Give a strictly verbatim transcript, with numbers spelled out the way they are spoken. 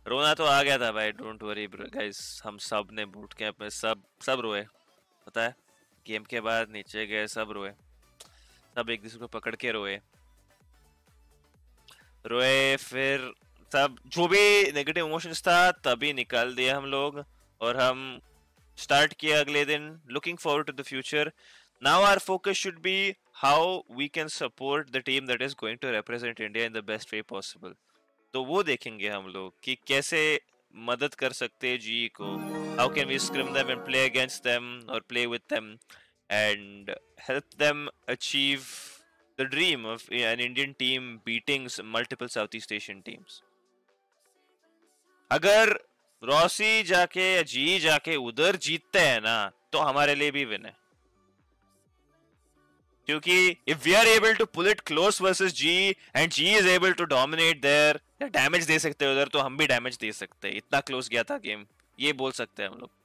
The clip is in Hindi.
रोना तो आ गया था भाई, डोंट वरी गाइस, हम सब ने बूट कैंप में सब सब रोए, पता है। गेम के बाद नीचे गए, सब रोए, सब एक दूसरे को पकड़ के रोए रोए फिर सब जो भी नेगेटिव इमोशंस था तभी निकाल दिया हम लोग, और हम स्टार्ट किया अगले दिन, looking forward to the future. Now our focus should be how we can support the team that is going to represent India in the best way possible. तो वो देखेंगे हम लोग कि कैसे मदद कर सकते हैं जी को, how can we scrim them and play against them और play with them and help them achieve the dream of an Indian team beating multiple Southeast Asian teams. अगर रॉसी जाके या जी जाके उधर जीतते हैं ना तो हमारे लिए भी विन है, क्योंकि if we are able to pull it close versus G and G is able to dominate there, या डैमेज दे सकते हैं उधर तो हम भी डैमेज दे सकते हैं, इतना क्लोज गया था गेम, ये बोल सकते हैं हम लोग।